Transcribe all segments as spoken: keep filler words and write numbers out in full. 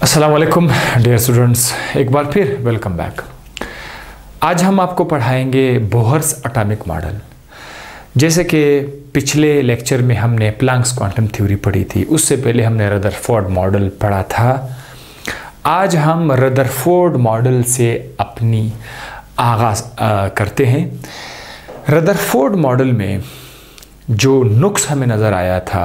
अस्सलाम वालेकुम dear students, एक बार फिर वेलकम बैक। आज हम आपको पढ़ाएंगे बोहर्स एटॉमिक मॉडल। जैसे कि पिछले लेक्चर में हमने प्लैंक्स क्वांटम थ्योरी पढ़ी थी, उससे पहले हमने रदरफोर्ड मॉडल पढ़ा था। आज हम रदरफोर्ड मॉडल से अपनी आगाज़ करते हैं। रदरफोर्ड मॉडल में जो नुक्स हमें नज़र आया था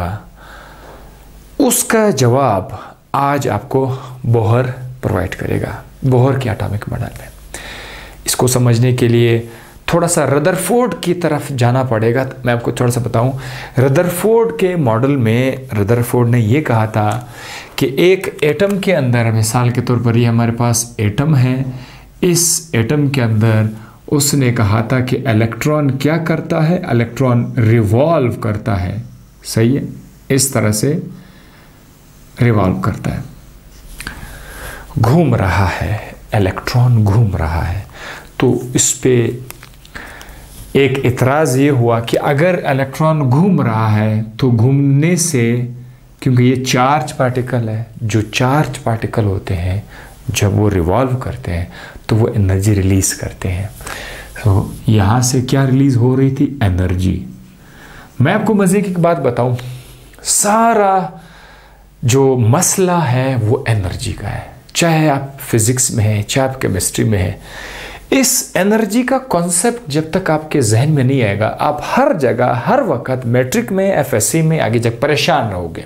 उसका जवाब आज आपको बोहर प्रोवाइड करेगा, बोहर के एटॉमिक मॉडल में। इसको समझने के लिए थोड़ा सा रदरफोर्ड की तरफ जाना पड़ेगा। मैं आपको थोड़ा सा बताऊं, रदरफोर्ड के मॉडल में रदरफोर्ड ने ये कहा था कि एक एटम के अंदर, मिसाल के तौर पर ये हमारे पास एटम है, इस एटम के अंदर उसने कहा था कि इलेक्ट्रॉन क्या करता है, इलेक्ट्रॉन रिवॉल्व करता है। सही है, इस तरह से रिवॉल्व करता है, घूम रहा है, इलेक्ट्रॉन घूम रहा है। तो इस पे एक इतराज़ ये हुआ कि अगर इलेक्ट्रॉन घूम रहा है तो घूमने से, क्योंकि ये चार्ज पार्टिकल है, जो चार्ज पार्टिकल होते हैं जब वो रिवॉल्व करते हैं तो वो एनर्जी रिलीज़ करते हैं। तो यहाँ से क्या रिलीज़ हो रही थी? एनर्जी। मैं आपको मज़े की बात बताऊँ, सारा जो मसला है वो एनर्जी का है, चाहे आप फिज़िक्स में हैं, चाहे आप केमिस्ट्री में हैं। इस एनर्जी का कॉन्सेप्ट जब तक आपके जहन में नहीं आएगा, आप हर जगह हर वक्त मैट्रिक में, एफएससी में आगे जब परेशान रहोगे।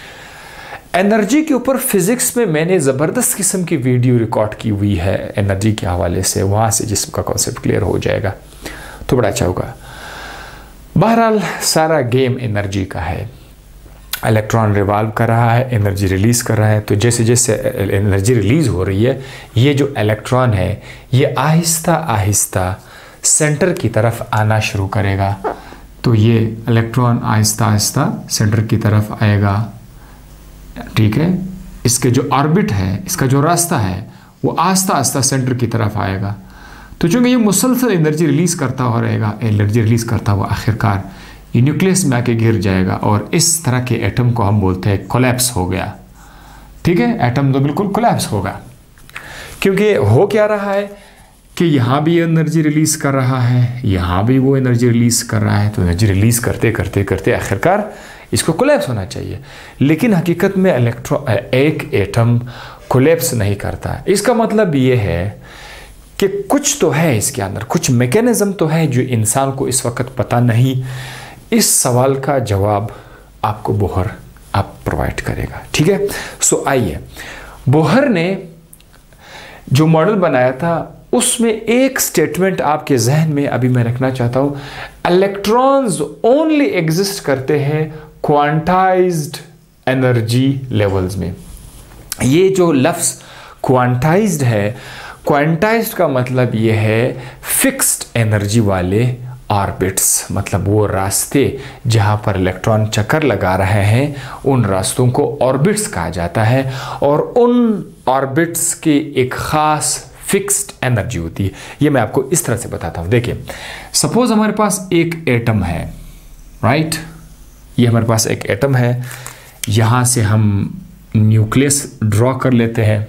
एनर्जी के ऊपर फिज़िक्स में मैंने ज़बरदस्त किस्म की वीडियो रिकॉर्ड की हुई है एनर्जी के हवाले से, वहाँ से जिसका कॉन्सेप्ट क्लियर हो जाएगा तो बड़ा अच्छा होगा। बहरहाल सारा गेम एनर्जी का है। इलेक्ट्रॉन रिवॉल्व कर रहा है, एनर्जी रिलीज़ कर रहा है। तो जैसे जैसे एनर्जी रिलीज़ हो रही है, ये जो इलेक्ट्रॉन है ये आहिस्ता आहिस्ता सेंटर की तरफ आना शुरू करेगा। तो ये इलेक्ट्रॉन आहिस्ता आहिस्ता सेंटर की तरफ आएगा, ठीक है। इसके जो ऑर्बिट है, इसका जो रास्ता है वो आहिस्ता आहिस्ता सेंटर की तरफ आएगा। तो चूँकि ये मुसलसल एनर्जी रिलीज़ करता हुआ रहेगा, एनर्जी रिलीज़ करता हुआ आखिरकार ये न्यूक्लियस में आके गिर जाएगा और इस तरह के एटम को हम बोलते हैं कोलैप्स हो गया, ठीक है। एटम तो बिल्कुल कोलैप्स होगा, क्योंकि हो क्या रहा है कि यहाँ भी एनर्जी रिलीज़ कर रहा है, यहाँ भी वो एनर्जी रिलीज़ कर रहा है। तो एनर्जी रिलीज़ करते करते करते आखिरकार इसको कोलैप्स होना चाहिए, लेकिन हकीकत में इलेक्ट्रॉन एक एटम कोलैप्स नहीं करता। इसका मतलब ये है कि कुछ तो है इसके अंदर, कुछ मैकेनिज्म तो है जो इंसान को इस वक्त पता नहीं। इस सवाल का जवाब आपको बोहर आप प्रोवाइड करेगा, ठीक है। सो आइए, बोहर ने जो मॉडल बनाया था उसमें एक स्टेटमेंट आपके जहन में अभी मैं रखना चाहता हूं, इलेक्ट्रॉन्स ओनली एग्जिस्ट करते हैं क्वांटाइज्ड एनर्जी लेवल्स में। ये जो लफ्ज़ क्वांटाइज्ड है, क्वांटाइज्ड का मतलब ये है फिक्स्ड एनर्जी वाले ऑर्बिट्स, मतलब वो रास्ते जहाँ पर इलेक्ट्रॉन चक्कर लगा रहे हैं उन रास्तों को ऑर्बिट्स कहा जाता है। और उन ऑर्बिट्स की एक ख़ास फिक्स्ड एनर्जी होती है। ये मैं आपको इस तरह से बताता हूँ। देखिए, सपोज हमारे पास एक एटम है, राइट। ये हमारे पास एक एटम है, यहाँ से हम न्यूक्लियस ड्रॉ कर लेते हैं।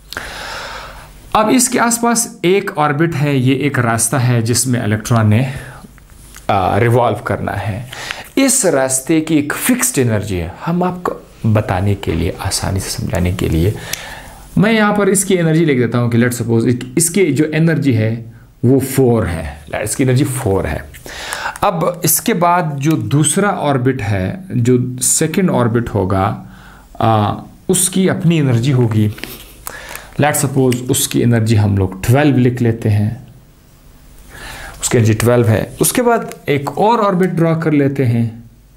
अब इसके आसपास एक ऑर्बिट है, ये एक रास्ता है जिसमें इलेक्ट्रॉन ने रिवॉल्व करना है। इस रास्ते की एक फिक्स्ड एनर्जी है। हम आपको बताने के लिए, आसानी से समझाने के लिए मैं यहाँ पर इसकी एनर्जी लिख देता हूँ कि लेट सपोज इसकी जो एनर्जी है वो फोर है, इसकी एनर्जी फोर है। अब इसके बाद जो दूसरा ऑर्बिट है, जो सेकंड ऑर्बिट होगा, आ, उसकी अपनी एनर्जी होगी। लेट सपोज उसकी एनर्जी हम लोग ट्वेल्व लिख लेते हैं, उसकी एनर्जी ट्वेल्व है। उसके बाद एक और ऑर्बिट ड्रॉ कर लेते हैं,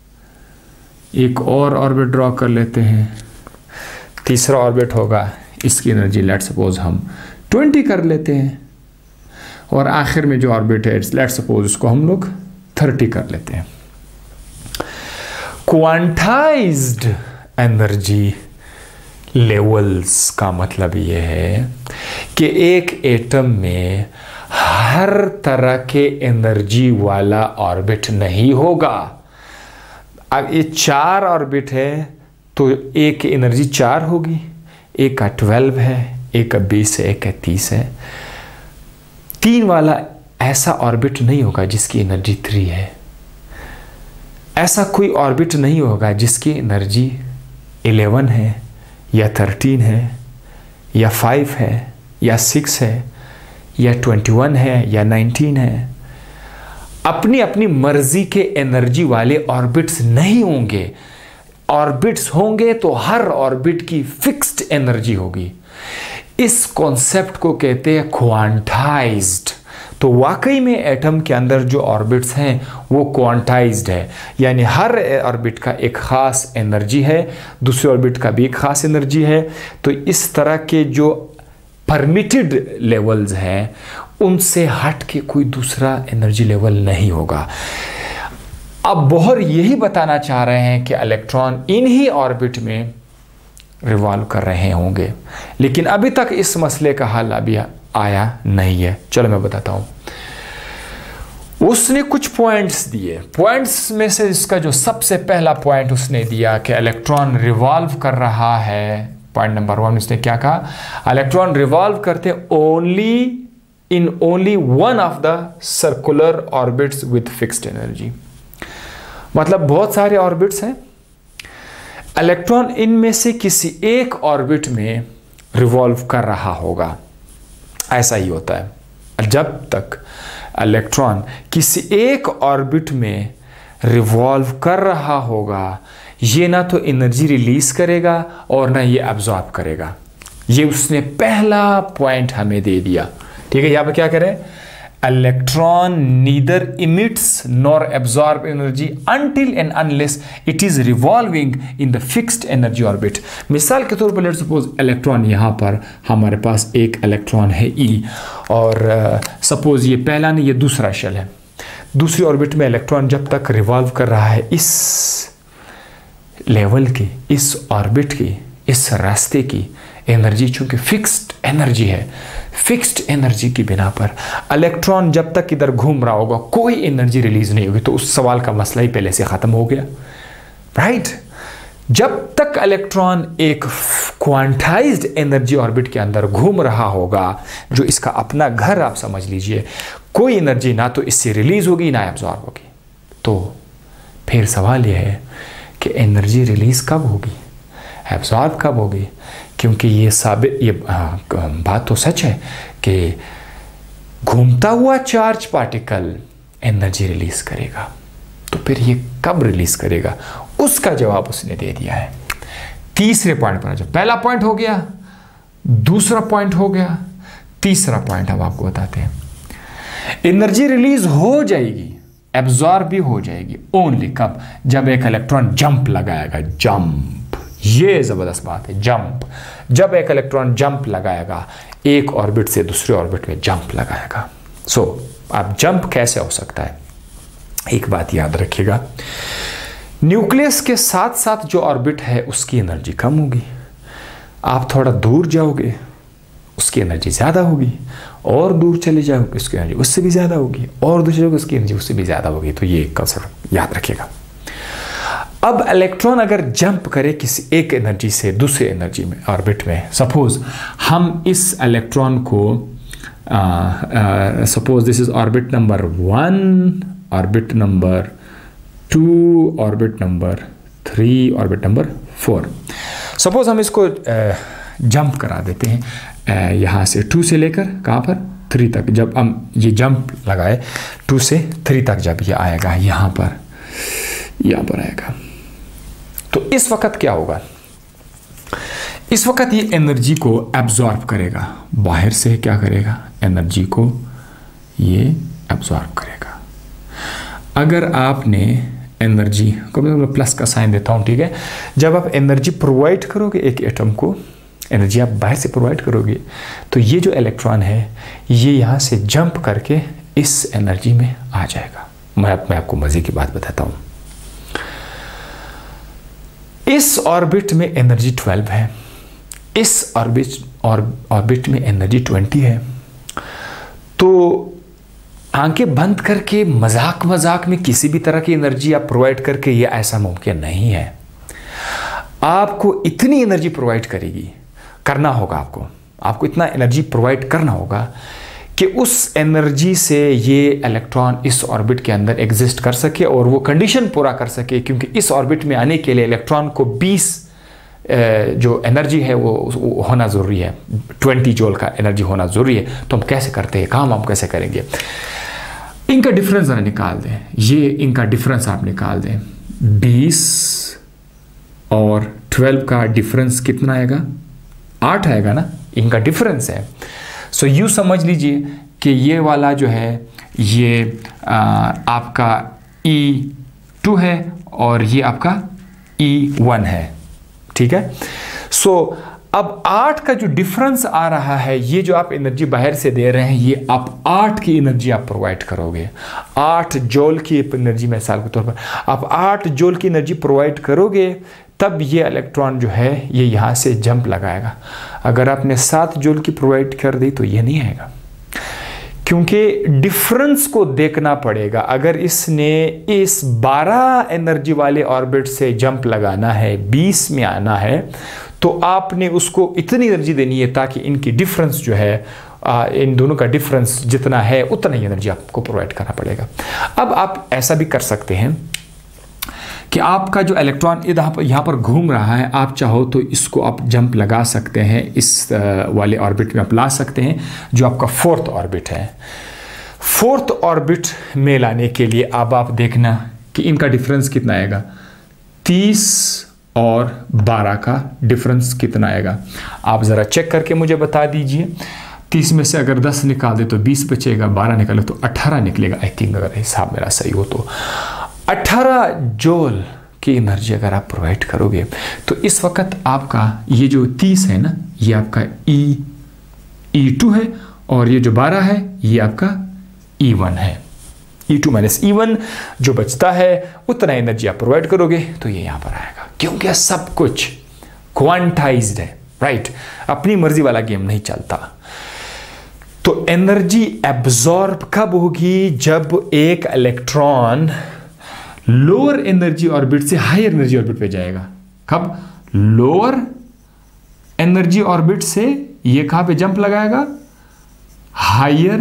एक और ऑर्बिट ड्रॉ कर लेते हैं, तीसरा ऑर्बिट होगा, इसकी एनर्जी लेट सपोज हम ट्वेंटी कर लेते हैं, और आखिर में जो ऑर्बिट है लेट सपोज उसको हम लोग थर्टी कर लेते हैं। क्वांटाइज्ड एनर्जी लेवल्स का मतलब ये है कि एक एटम में हर तरह के एनर्जी वाला ऑर्बिट नहीं होगा। अब ये चार ऑर्बिट है तो एक की एनर्जी चार होगी, एक का ट्वेल्व है, एक का बीस है, एक का तीस है। तीन वाला ऐसा ऑर्बिट नहीं होगा जिसकी एनर्जी थ्री है। ऐसा कोई ऑर्बिट नहीं होगा जिसकी एनर्जी इलेवन है या थर्टीन है या फाइव है या सिक्स है या ट्वेंटी वन है या नाइनटीन है। अपनी अपनी मर्जी के एनर्जी वाले ऑर्बिट्स नहीं होंगे। ऑर्बिट्स होंगे तो हर ऑर्बिट की फिक्स्ड एनर्जी होगी। इस कॉन्सेप्ट को कहते हैं क्वांटाइज्ड। तो वाकई में एटम के अंदर जो ऑर्बिट्स हैं वो क्वांटाइज्ड है, यानी हर ऑर्बिट का एक ख़ास एनर्जी है, दूसरे ऑर्बिट का भी एक ख़ास एनर्जी है। तो इस तरह के जो परमिटेड लेवल्स हैं उनसे हट के कोई दूसरा एनर्जी लेवल नहीं होगा। अब बोहर यही बताना चाह रहे हैं कि इलेक्ट्रॉन इन्हीं ऑर्बिट में रिवॉल्व कर रहे होंगे, लेकिन अभी तक इस मसले का हल अभी आया नहीं है। चलो मैं बताता हूं। उसने कुछ पॉइंट्स दिए। पॉइंट्स में से इसका जो सबसे पहला पॉइंट उसने दिया कि इलेक्ट्रॉन रिवॉल्व कर रहा है। पॉइंट नंबर वन उसने क्या कहा? इलेक्ट्रॉन रिवॉल्व करते only in only one of the circular orbits with fixed energy. मतलब बहुत सारे ऑर्बिट्स हैं, इलेक्ट्रॉन इनमें से किसी एक ऑर्बिट में रिवॉल्व कर रहा होगा। ऐसा ही होता है, जब तक इलेक्ट्रॉन किसी एक ऑर्बिट में रिवॉल्व कर रहा होगा, ये ना तो एनर्जी रिलीज करेगा और ना ये एब्जॉर्ब करेगा। ये उसने पहला पॉइंट हमें दे दिया। ठीक है, यहां पर क्या करें? Electron neither emits nor absorb energy until and unless it is revolving in the fixed energy orbit. मिसाल के तौर पर लेट्स सपोज इलेक्ट्रॉन यहाँ पर हमारे पास एक इलेक्ट्रॉन है ई, और सपोज uh, ये पहला नहीं, ये दूसरा शेल है। दूसरी ऑर्बिट में इलेक्ट्रॉन जब तक रिवॉल्व कर रहा है, इस लेवल की, इस ऑर्बिट की, इस रास्ते की एनर्जी चूंकि फिक्स्ड एनर्जी है, फिक्स्ड एनर्जी की बिना पर इलेक्ट्रॉन जब तक इधर घूम रहा होगा कोई एनर्जी रिलीज नहीं होगी। तो उस सवाल का मसला ही पहले से खत्म हो गया, राइट? जब तक इलेक्ट्रॉन एक क्वांटाइज्ड एनर्जी ऑर्बिट के अंदर घूम रहा होगा, जो इसका अपना घर आप समझ लीजिए, कोई एनर्जी ना तो इससे रिलीज होगी ना एब्जॉर्ब होगी। तो फिर सवाल यह है कि एनर्जी रिलीज कब होगी, एब्जॉर्ब कब होगी? क्योंकि ये साबित ये आ, बात तो सच है कि घूमता हुआ चार्ज पार्टिकल एनर्जी रिलीज करेगा। तो फिर ये कब रिलीज करेगा, उसका जवाब उसने दे दिया है। तीसरे पॉइंट पर, जो पहला पॉइंट हो गया, दूसरा पॉइंट हो गया, तीसरा पॉइंट हम आपको बताते हैं। एनर्जी रिलीज हो जाएगी, एब्जॉर्ब भी हो जाएगी, ओनली कब? जब एक इलेक्ट्रॉन जंप लगाएगा। जंप, ये जबरदस्त बात है, जंप। जब एक इलेक्ट्रॉन जंप लगाएगा, एक ऑर्बिट से दूसरे ऑर्बिट में जंप लगाएगा। सो so, अब जंप कैसे हो सकता है? एक बात याद रखिएगा, न्यूक्लियस के साथ साथ जो ऑर्बिट है उसकी एनर्जी कम होगी। आप थोड़ा दूर जाओगे, उसकी एनर्जी ज़्यादा होगी, और दूर चले जाओगे उसकी एनर्जी उससे भी ज़्यादा होगी, और दूर चलोगे उसकी एनर्जी उससे भी ज़्यादा होगी। तो ये कंसेप्ट याद रखिएगा। अब इलेक्ट्रॉन अगर जंप करे किसी एक एनर्जी से दूसरे एनर्जी में, ऑर्बिट में, सपोज हम इस इलेक्ट्रॉन को suppose this is orbit number one, orbit number two, orbit number three, orbit number four. Suppose हम इसको जंप uh, करा देते हैं uh, यहाँ से टू से लेकर कहाँ पर थ्री तक। जब हम ये जंप लगाए टू से थ्री तक, जब ये आएगा यहाँ पर, यहाँ पर आएगा, तो इस वक्त क्या होगा? इस वक्त ये एनर्जी को एब्जॉर्ब करेगा, बाहर से क्या करेगा? एनर्जी को ये एब्जॉर्ब करेगा। अगर आपने एनर्जी को, मैं प्लस का साइन देता हूँ, ठीक है? जब आप एनर्जी प्रोवाइड करोगे एक एटम को, एनर्जी आप बाहर से प्रोवाइड करोगे, तो ये जो इलेक्ट्रॉन है ये यहाँ से जंप करके इस एनर्जी में आ जाएगा। मैं, मैं आपको मजे की बात बताता हूँ। इस ऑर्बिट में एनर्जी ट्वेल्व है, इस ऑर्बिट और ऑर्बिट में एनर्जी ट्वेंटी है। तो आंखें बंद करके मजाक मजाक में किसी भी तरह की एनर्जी आप प्रोवाइड करके, ये ऐसा मुमकिन नहीं है। आपको इतनी एनर्जी प्रोवाइड करेगी, करना होगा, आपको आपको इतना एनर्जी प्रोवाइड करना होगा कि उस एनर्जी से ये इलेक्ट्रॉन इस ऑर्बिट के अंदर एग्जिस्ट कर सके और वो कंडीशन पूरा कर सके, क्योंकि इस ऑर्बिट में आने के लिए इलेक्ट्रॉन को बीस जो एनर्जी है वो होना ज़रूरी है, बीस जूल का एनर्जी होना ज़रूरी है। तो हम कैसे करते हैं काम, हम कैसे करेंगे? इनका डिफरेंस ज़रा निकाल दें, ये इनका डिफरेंस आप निकाल दें। बीस और बारह का डिफरेंस कितना आएगा? आठ आएगा ना, इनका डिफरेंस है। सो so, यूँ समझ लीजिए कि ये वाला जो है ये आ, आपका ई टू है और ये आपका ई वन है, ठीक है। सो so, अब आठ का जो डिफरेंस आ रहा है, ये जो आप एनर्जी बाहर से दे रहे हैं, ये आप आठ की एनर्जी आप प्रोवाइड करोगे। आठ जूल की एनर्जी, मिसाल के तौर पर आप आठ जूल की एनर्जी प्रोवाइड करोगे, तब ये इलेक्ट्रॉन जो है ये यहाँ से जंप लगाएगा। अगर आपने सात जूल की प्रोवाइड कर दी तो ये नहीं आएगा, क्योंकि डिफरेंस को देखना पड़ेगा। अगर इसने इस बारह एनर्जी वाले ऑर्बिट से जंप लगाना है, बीस में आना है, तो आपने उसको इतनी एनर्जी देनी है ताकि इनकी डिफरेंस जो है, आ, इन दोनों का डिफरेंस जितना है उतना ही एनर्जी आपको प्रोवाइड करना पड़ेगा। अब आप ऐसा भी कर सकते हैं कि आपका जो इलेक्ट्रॉन इधर पर यहाँ पर घूम रहा है, आप चाहो तो इसको आप जंप लगा सकते हैं, इस वाले ऑर्बिट में आप ला सकते हैं जो आपका फोर्थ ऑर्बिट है। फोर्थ ऑर्बिट में लाने के लिए अब आप देखना कि इनका डिफरेंस कितना आएगा। तीस और बारह का डिफरेंस कितना आएगा, आप ज़रा चेक करके मुझे बता दीजिए। तीस में से अगर दस निकाल दे तो बीस बचेगा, बारह निकाले तो अट्ठारह निकलेगा। आई थिंक अगर हिसाब मेरा सही हो तो अट्ठारह जूल की एनर्जी अगर आप प्रोवाइड करोगे, तो इस वक्त आपका ये जो तीस है ना, ये आपका ई ई टू है, और ये जो बारह है ये आपका ई वन है। E two minus E one जो बचता है उतना एनर्जी आप प्रोवाइड करोगे तो ये यहाँ पर आएगा, क्योंकि सब कुछ क्वांटाइज्ड है, राइट। अपनी मर्जी वाला गेम नहीं चलता। तो एनर्जी एब्जॉर्ब कब होगी? जब एक इलेक्ट्रॉन लोअर एनर्जी ऑर्बिट से हायर एनर्जी ऑर्बिट पे जाएगा। कब? लोअर एनर्जी ऑर्बिट से ये कहां पे जंप लगाएगा? हायर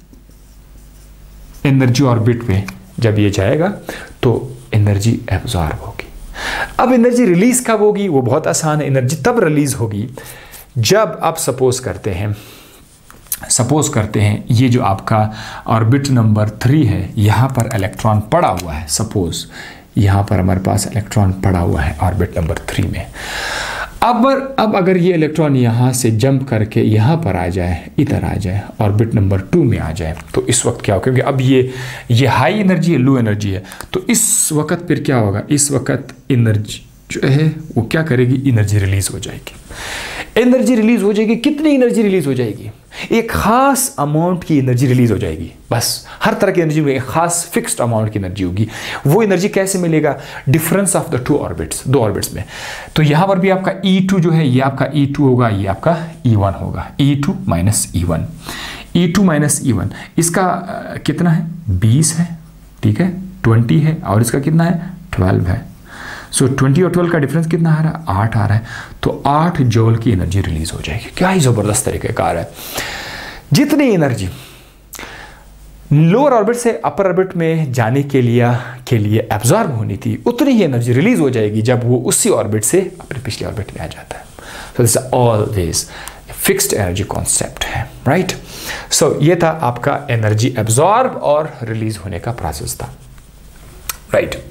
एनर्जी ऑर्बिट पे जब ये जाएगा तो एनर्जी एब्जॉर्ब होगी। अब एनर्जी रिलीज कब होगी? वो बहुत आसान है। एनर्जी तब रिलीज होगी जब आप सपोज करते हैं सपोज करते हैं ये जो आपका ऑर्बिट नंबर थ्री है, यहाँ पर इलेक्ट्रॉन पड़ा हुआ है। सपोज यहाँ पर हमारे पास इलेक्ट्रॉन पड़ा हुआ है ऑर्बिट नंबर थ्री में। अब अब अगर ये इलेक्ट्रॉन यहाँ से जंप करके यहाँ पर आ जाए, इधर आ जाए, ऑर्बिट नंबर टू में आ जाए, तो इस वक्त क्या होगा? क्योंकि अब ये ये हाई एनर्जी है, लो एनर्जी है, तो इस वक्त फिर क्या होगा? इस वक्त एनर्जी जो है वो क्या करेगी? एनर्जी रिलीज हो जाएगी। एनर्जी रिलीज हो जाएगी। कितनी एनर्जी रिलीज हो जाएगी? एक खास अमाउंट की एनर्जी रिलीज हो जाएगी। बस हर तरह की एनर्जी में एक खास फिक्स्ड अमाउंट की एनर्जी होगी। वो एनर्जी कैसे मिलेगा? Difference of the two orbits, दो ऑर्बिट्स में। तो यहां पर भी आपका ई टू जो है ये आपका ई टू होगा, ये आपका ई वन होगा। E two minus E one, E two minus E one, इसका आ, कितना है? बीस है, ठीक है, ट्वेंटी है, और इसका कितना है? ट्वेल्व है। सो so, ट्वेंटी और ट्वेल्व का डिफरेंस कितना आ रहा है? आठ आ रहा है। तो आठ जूल की एनर्जी रिलीज हो जाएगी। क्या ही जबरदस्त तरीके कार है। जितनी एनर्जी लोअर ऑर्बिट से अपर ऑर्बिट में जाने के लिए के लिए एब्जॉर्ब होनी थी, उतनी ही एनर्जी रिलीज हो जाएगी जब वो उसी ऑर्बिट से अपने पिछले ऑर्बिट में आ जाता है। So this is always fixed energy concept है, राइट। सो ये था आपका एनर्जी एब्जॉर्ब और रिलीज होने का प्रोसेस था, राइट right.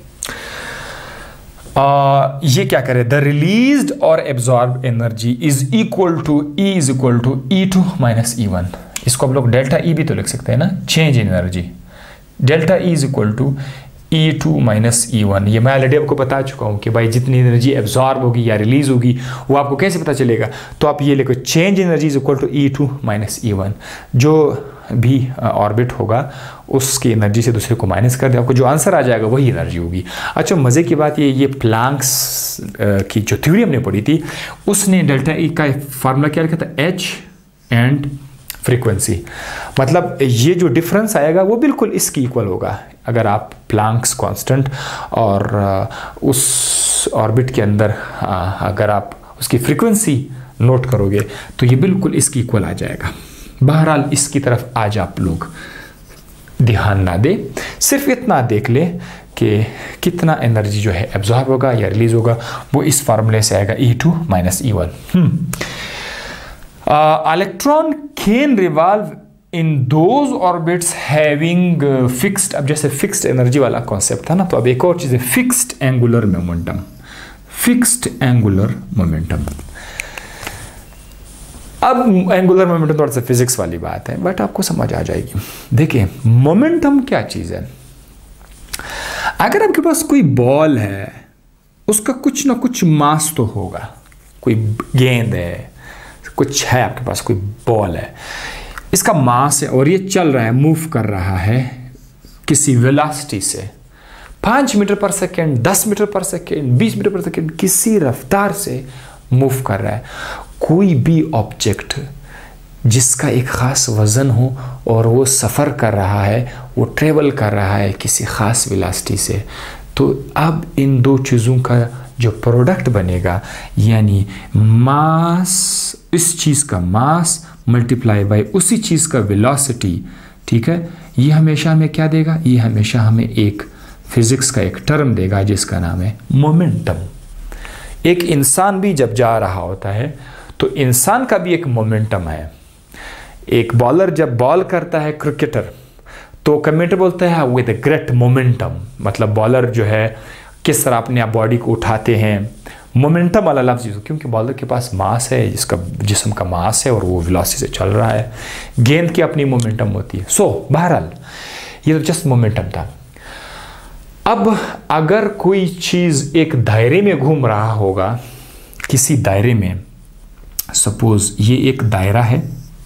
Uh, ये क्या करे? द रिलीज्ड और absorb energy is equal to E is equal to E two minus E one. इसको आप लोग डेल्टा ई भी तो लिख सकते हैं ना, change in energy. Delta E is equal to E two minus E one. ये मैं ऑलरेडी आपको बता चुका हूँ कि भाई जितनी एनर्जी एब्जॉर्ब होगी या रिलीज होगी वो आपको कैसे पता चलेगा? तो आप ये लिखो, change energy is equal to E two minus E one. जो भी ऑर्बिट होगा उसकी एनर्जी से दूसरे को माइनस कर दे, आपको जो आंसर आ जाएगा वही एनर्जी होगी। अच्छा, मज़े की बात ये ये प्लैंक्स की जो थ्योरी हमने पढ़ी थी उसने डेल्टा ई का फार्मूला क्या लिखा था? H and frequency. मतलब ये जो डिफरेंस आएगा वो बिल्कुल इसकी इक्वल होगा अगर आप प्लैंक्स कांस्टेंट और उस ऑर्बिट के अंदर अगर आप उसकी फ्रीक्वेंसी नोट करोगे तो ये बिल्कुल इसकी इक्वल आ जाएगा। बहरहाल इसकी तरफ आज आप लोग ध्यान ना दे, सिर्फ इतना देख ले कि कितना एनर्जी जो है एब्जॉर्ब होगा या रिलीज होगा, वो इस फार्मूले से आएगा E two minus E one. Electron can revolve in those orbits having fixed, अब जैसे फिक्स्ड एनर्जी वाला कॉन्सेप्ट था ना, तो अब एक और चीज़ है fixed angular momentum. Fixed angular momentum, अब एंगुलर मोमेंटम थोड़ा सा फिजिक्स वाली बात है बट आपको समझ आ जाएगी। देखिए मोमेंटम क्या चीज़ है, अगर आपके पास कोई बॉल है उसका कुछ ना कुछ मास तो होगा, कोई गेंद है, कुछ है आपके पास, कोई बॉल है, इसका मास है और ये चल रहा है, मूव कर रहा है किसी वेलोसिटी से, पाँच मीटर पर सेकेंड, दस मीटर पर सेकेंड, बीस मीटर पर सेकेंड, किसी रफ्तार से मूव कर रहा है। कोई भी ऑब्जेक्ट जिसका एक ख़ास वज़न हो और वो सफ़र कर रहा है, वो ट्रेवल कर रहा है किसी ख़ास वेलोसिटी से, तो अब इन दो चीज़ों का जो प्रोडक्ट बनेगा, यानी मास, इस चीज़ का मास मल्टीप्लाई बाय उसी चीज़ का वेलोसिटी, ठीक है, ये हमेशा हमें क्या देगा, ये हमेशा हमें एक फिज़िक्स का एक टर्म देगा जिसका नाम है मोमेंटम। एक इंसान भी जब जा रहा होता है तो इंसान का भी एक मोमेंटम है। एक बॉलर जब बॉल करता है, क्रिकेटर, तो कमेंटर बोलता है विद ए ग्रेट मोमेंटम, मतलब बॉलर जो है किस तरह अपने आप बॉडी को उठाते हैं, मोमेंटम वाला लफ्ज़ यूज़, क्योंकि बॉलर के पास मास है, जिसका जिस्म का मास है और वो वेलोसिटी से चल रहा है। गेंद की अपनी मोमेंटम होती है। सो so, बहरहाल ये तो जस्ट मोमेंटम था। अब अगर कोई चीज़ एक दायरे में घूम रहा होगा, किसी दायरे में, सपोज ये एक दायरा है,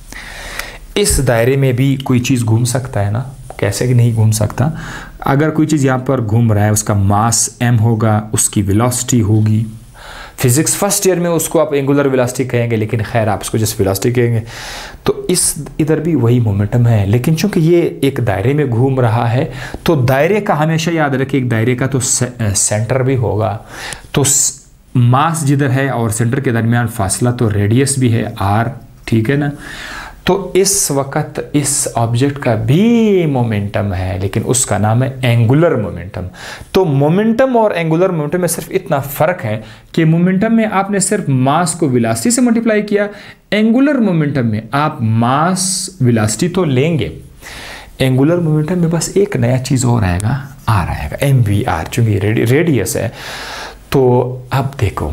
इस दायरे में भी कोई चीज़ घूम सकता है ना, कैसे कि नहीं घूम सकता। अगर कोई चीज़ यहाँ पर घूम रहा है, उसका मास m होगा, उसकी वेलोसिटी होगी। फिजिक्स फर्स्ट ईयर में उसको आप एंगुलर वेलोसिटी कहेंगे, लेकिन खैर आप उसको जस्ट वेलोसिटी कहेंगे। तो इस इधर भी वही मोमेंटम है, लेकिन चूंकि ये एक दायरे में घूम रहा है, तो दायरे का हमेशा याद रखिए, एक दायरे का तो से, सेंटर भी होगा, तो मास जिधर है और सेंटर के दरमियान फासला तो रेडियस भी है r, ठीक है ना। तो इस वक्त इस ऑब्जेक्ट का भी मोमेंटम है, लेकिन उसका नाम है एंगुलर मोमेंटम। तो मोमेंटम और एंगुलर मोमेंटम में सिर्फ इतना फ़र्क है कि मोमेंटम में आपने सिर्फ मास को वेलोसिटी से मल्टीप्लाई किया, एंगुलर मोमेंटम में आप मास वेलोसिटी तो लेंगे, एंगुलर मोमेंटम में बस एक नया चीज़ और आएगा, आ रहेगा एम वी आर, चूँकि रेडियस है। तो अब देखो,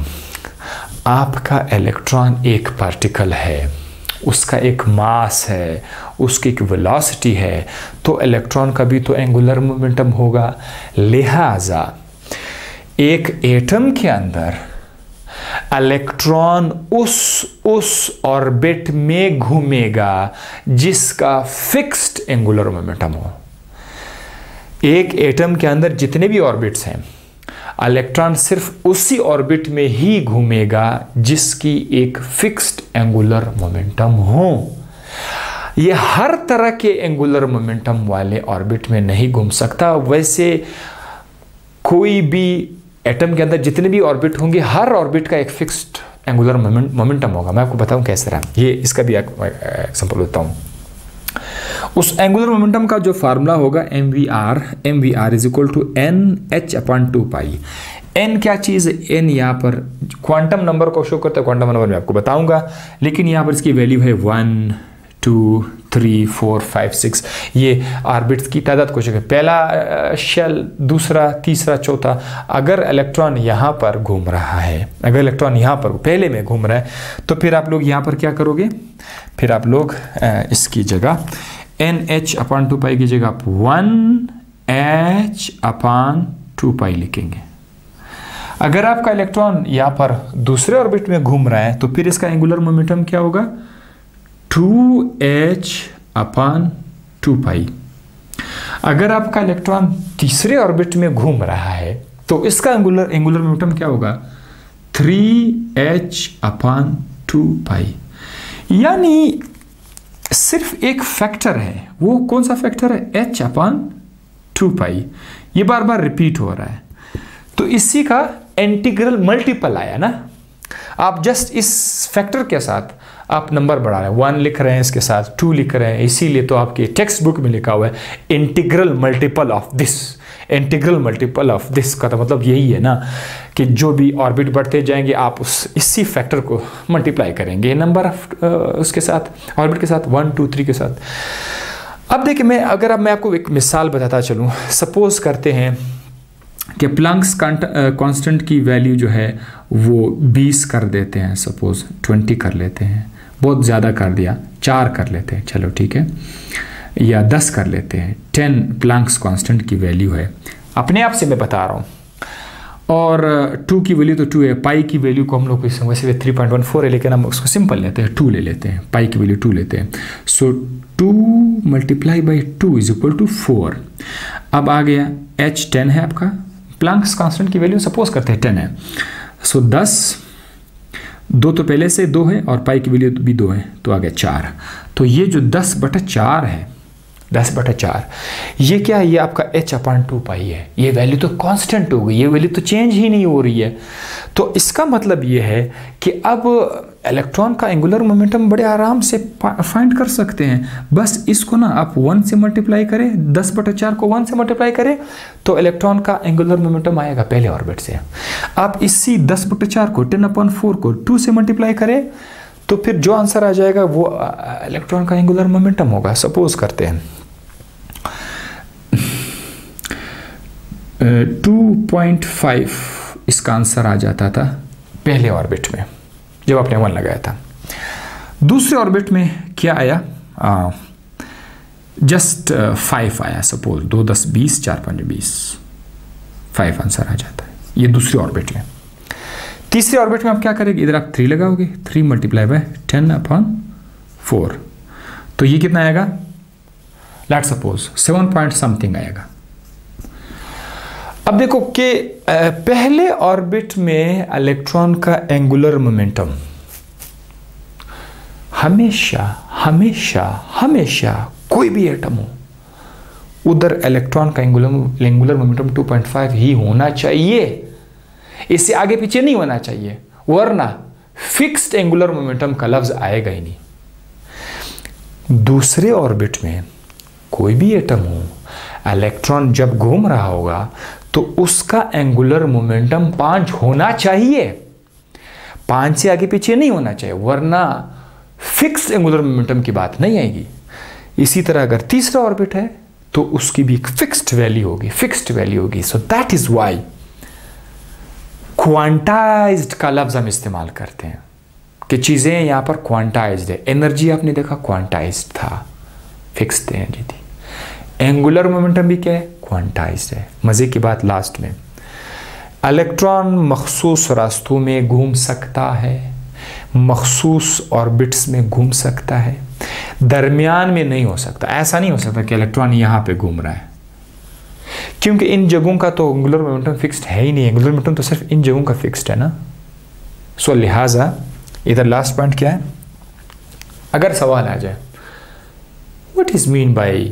आपका इलेक्ट्रॉन एक पार्टिकल है, उसका एक मास है, उसकी एक वेलोसिटी है, तो इलेक्ट्रॉन का भी तो एंगुलर मोमेंटम होगा। लिहाजा एक एटम के अंदर इलेक्ट्रॉन उस उस ऑर्बिट में घूमेगा जिसका फिक्स्ड एंगुलर मोमेंटम हो। एक एटम के अंदर जितने भी ऑर्बिट्स हैं, इलेक्ट्रॉन सिर्फ उसी ऑर्बिट में ही घूमेगा जिसकी एक फिक्स्ड एंगुलर मोमेंटम हो। ये हर तरह के एंगुलर मोमेंटम वाले ऑर्बिट में नहीं घूम सकता। वैसे कोई भी एटम के अंदर जितने भी ऑर्बिट होंगे, हर ऑर्बिट का एक फिक्स्ड एंगुलर मोमेंटम होगा। मैं आपको बताऊं कैसे रहा, ये इसका भी एग्जांपल देता हूं। उस एंगुलर मोमेंटम का जो फार्मूला होगा M V R, M V R is equal to N H upon two pi. N क्या चीज़ है, एन यहाँ पर क्वांटम नंबर को शो करता है, क्वांटम नंबर मैं आपको बताऊंगा, लेकिन यहाँ पर इसकी वैल्यू है one two three four five six, ये ऑर्बिट्स की तादाद को शो करता है। पहला शेल, दूसरा, तीसरा, चौथा। अगर इलेक्ट्रॉन यहाँ पर घूम रहा है, अगर इलेक्ट्रॉन यहाँ पर पहले में घूम रहा है, तो फिर आप लोग यहाँ पर क्या करोगे, फिर आप लोग इसकी जगह N H upon two pi की जगह आप one H upon two pi लिखेंगे। अगर आपका इलेक्ट्रॉन यहाँ पर दूसरे ऑर्बिट में घूम रहा है, तो फिर इसका एंगुलर मोमेंटम क्या होगा, two H upon two pi. अगर आपका इलेक्ट्रॉन तीसरे ऑर्बिट में घूम रहा है, तो इसका एंगुलर एंगुलर मोमेंटम क्या होगा, three H upon two pi. यानी सिर्फ एक फैक्टर है, वो कौन सा फैक्टर है, एच अपॉन टू पाई। ये बार बार रिपीट हो रहा है, तो इसी का इंटीग्रल मल्टीपल आया ना। आप जस्ट इस फैक्टर के साथ आप नंबर बढ़ा रहे हैं, वन लिख रहे हैं, इसके साथ टू लिख रहे हैं, इसीलिए तो आपके टेक्स्ट बुक में लिखा हुआ है integral multiple of this. Integral multiple of this का तो मतलब यही है ना कि जो भी ऑर्बिट बढ़ते जाएंगे आप उस इसी फैक्टर को मल्टीप्लाई करेंगे नंबर ऑफ उसके साथ, ऑर्बिट के साथ, वन टू थ्री के साथ। अब देखिए मैं अगर अब मैं आपको एक मिसाल बताता चलूँ, सपोज करते हैं कि प्लैंक्स कांस्टेंट की वैल्यू जो है वो बीस कर देते हैं, सपोज बीस कर लेते हैं, बहुत ज़्यादा कर दिया, चार कर लेते हैं, चलो ठीक है, या दस कर लेते हैं, टेन प्लैंक्स कांस्टेंट की वैल्यू है, अपने आप से मैं बता रहा हूँ। और टू की वैल्यू तो टू है, पाई की वैल्यू को हम लोग वैसे थ्री पॉइंट वन फोर है, लेकिन हम उसको सिंपल लेते हैं, टू ले लेते हैं, पाई की वैल्यू टू लेते हैं। So two multiply by two is equal to four. अब आ गया एच टेन है आपका, प्लैंक्स कांस्टेंट की वैल्यू सपोज करते हैं टेन है, सो दस, दो तो पहले से दो है और पाई की वैल्यू भी दो है, तो आ गया चार। तो ये जो दस बटा चार है, दस बटा चार, ये क्या है, ये आपका एच अपान टू पाई है, ये वैल्यू तो कांस्टेंट हो गई, ये वैल्यू तो चेंज ही नहीं हो रही है। तो इसका मतलब ये है कि अब इलेक्ट्रॉन का एंगुलर मोमेंटम बड़े आराम से फाइंड कर सकते हैं। बस इसको ना आप वन से मल्टीप्लाई करें, दस बटा चार को वन से मल्टीप्लाई करें तो इलेक्ट्रॉन का एंगुलर मोमेंटम आएगा पहले ऑर्बिट से। आप इसी दस बटा चार को टेन अपॉन फोर को टू से मल्टीप्लाई करें तो फिर जो आंसर आ जाएगा वो इलेक्ट्रॉन का एंगुलर मोमेंटम होगा। सपोज करते हैं टू पॉइंट फाइव इसका आंसर आ जाता था पहले ऑर्बिट में जब आपने वन लगाया था। दूसरे ऑर्बिट में क्या आया, जस्ट फाइव आया, सपोज दो दस बीस, चार पाँच बीस, फाइव आंसर आ जाता है, ये दूसरे ऑर्बिट में। तीसरे ऑर्बिट में आप क्या करेंगे, इधर आप थ्री लगाओगे, three multiply by ten upon four, तो ये कितना आएगा, let's suppose seven point something आएगा। अब देखो कि पहले ऑर्बिट में इलेक्ट्रॉन का एंगुलर मोमेंटम हमेशा हमेशा हमेशा कोई भी एटम हो उधर इलेक्ट्रॉन का angular angular momentum two point five ही होना चाहिए, इससे आगे पीछे नहीं होना चाहिए, वरना फिक्स्ड एंगुलर मोमेंटम का लफ्ज आएगा ही नहीं। दूसरे ऑर्बिट में कोई भी एटम हो, इलेक्ट्रॉन जब घूम रहा होगा तो उसका एंगुलर मोमेंटम पांच होना चाहिए, पांच से आगे पीछे नहीं होना चाहिए, वरना फिक्स्ड एंगुलर मोमेंटम की बात नहीं आएगी। इसी तरह अगर तीसरा ऑर्बिट है तो उसकी भी एक फिक्स्ड वैल्यू होगी, फिक्स्ड वैल्यू होगी। So that is why quantized का लफ्ज हम इस्तेमाल करते हैं कि चीजें यहां पर क्वांटाइज्ड है। एनर्जी आपने देखा क्वांटाइज्ड था, फिक्स्ड एनर्जी थी। एंगुलर मोमेंटम भी क्या है, क्वांटाइज्ड है। मजे की बात लास्ट में, इलेक्ट्रॉन मखसूस रास्तों में घूम सकता है, मखसूस ऑर्बिट्स में घूम सकता है, दरमियान में नहीं हो सकता। ऐसा नहीं हो सकता कि इलेक्ट्रॉन यहां पे घूम रहा है, क्योंकि इन जगहों का तो एंगुलर मोमेंटम फिक्स्ड है ही नहीं। एंगुलर मोमेंटम तो सिर्फ इन जगहों का फिक्स्ड है ना। सो so, लिहाजा इधर लास्ट पॉइंट क्या है, अगर सवाल आ जाए what is mean by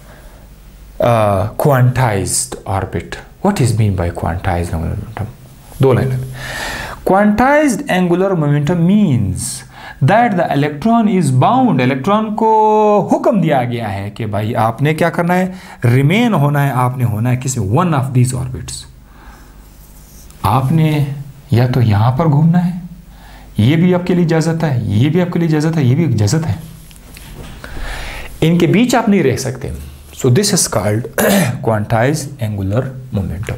quantized orbit, what is mean by quantized angular momentum, दो लाइन में। Quantized angular momentum means that the electron is bound, electron को हुक्म दिया गया है कि भाई आपने क्या करना है, रिमेन होना है, आपने होना है किसी वन ऑफ दीज ऑर्बिट्स। आपने या तो यहां पर घूमना है, ये भी आपके लिए इजाजत है, ये भी आपके लिए इजाजत है, ये भी इजाजत है, इनके बीच आप नहीं रह सकते। So this is called quantized angular momentum.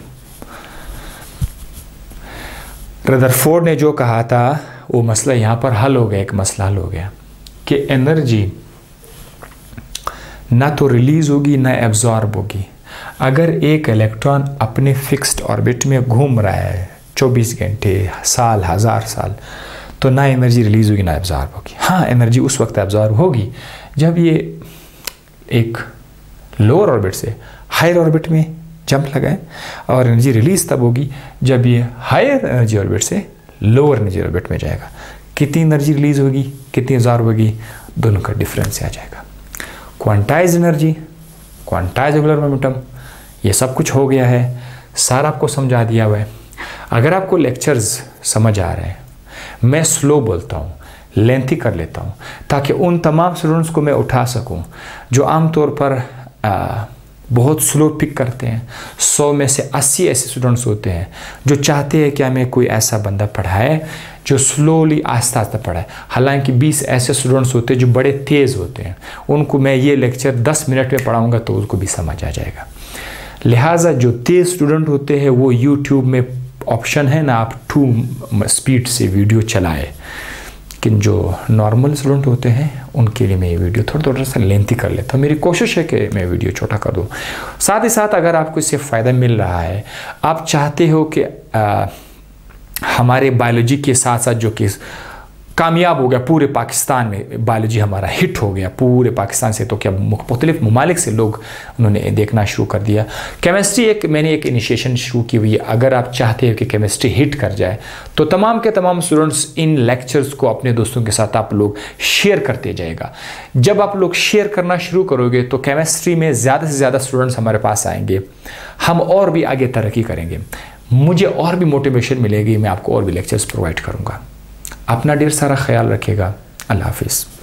Rutherford ने जो कहा था वो मसला यहां पर हल हो गया, एक मसला हल हो गया कि एनर्जी ना तो रिलीज होगी ना एब्जॉर्ब होगी। अगर एक इलेक्ट्रॉन अपने फिक्स्ड ऑर्बिट में घूम रहा है चौबीस घंटे, साल, हजार साल, तो ना एनर्जी रिलीज होगी ना एब्जॉर्ब होगी। हाँ, एनर्जी उस वक्त एब्जॉर्ब होगी जब ये एक लोअर ऑर्बिट से हायर ऑर्बिट में जंप लगाए, और एनर्जी रिलीज तब होगी जब ये हायर एनर्जी ऑर्बिट से लोअर एनर्जी ऑर्बिट में जाएगा। कितनी एनर्जी रिलीज होगी, कितनी एब्जॉर्ब होगी, दोनों का डिफरेंस आ जाएगा। Quantize energy, quantize angular momentum, ये सब कुछ हो गया है, सारा आपको समझा दिया हुआ है। अगर आपको लेक्चर्स समझ आ रहे हैं, मैं स्लो बोलता हूँ, लेंथी कर लेता हूँ, ताकि उन तमाम स्टूडेंट्स को मैं उठा सकूँ जो आमतौर पर आ, बहुत स्लो पिक करते हैं। सौ में से अस्सी ऐसे स्टूडेंट्स होते हैं जो चाहते हैं कि हमें कोई ऐसा बंदा पढ़ाए जो स्लोली आस्ता आस्ता पढ़ाए। हालांकि बीस ऐसे स्टूडेंट्स होते हैं जो बड़े तेज़ होते हैं, उनको मैं ये लेक्चर दस मिनट में पढ़ाऊँगा तो उनको भी समझ आ जाएगा। लिहाजा जो तेज़ स्टूडेंट होते हैं वो यूट्यूब में ऑप्शन है ना, आप टू स्पीड से वीडियो चलाए, लेकिन जो नॉर्मल स्टूडेंट होते हैं उनके लिए मैं ये वीडियो थोड़ा थोड़ा सा लेंथी कर लेता हूँ। मेरी कोशिश है कि मैं वीडियो छोटा कर दूँ। साथ ही साथ अगर आपको इससे फ़ायदा मिल रहा है, आप चाहते हो कि आ, हमारे बायोलॉजी के साथ साथ जो कि कामयाब हो गया पूरे पाकिस्तान में, बायोलॉजी हमारा हिट हो गया पूरे पाकिस्तान से, तो क्या मुख्तलिफ ममालिक से लोग उन्होंने देखना शुरू कर दिया। केमिस्ट्री एक मैंने एक इनिशिएशन शुरू की हुई है। अगर आप चाहते हो कि केमिस्ट्री हिट कर जाए तो तमाम के तमाम स्टूडेंट्स इन लेक्चर्स को अपने दोस्तों के साथ आप लोग शेयर करते जाएगा। जब आप लोग शेयर करना शुरू करोगे तो केमिस्ट्री में ज़्यादा से ज़्यादा स्टूडेंट्स हमारे पास आएंगे, हम और भी आगे तरक्की करेंगे, मुझे और भी मोटिवेशन मिलेगी, मैं आपको और भी लेक्चर्स प्रोवाइड करूँगा। अपना ढेर सारा ख्याल रखिएगा। अल्लाह हाफिज़।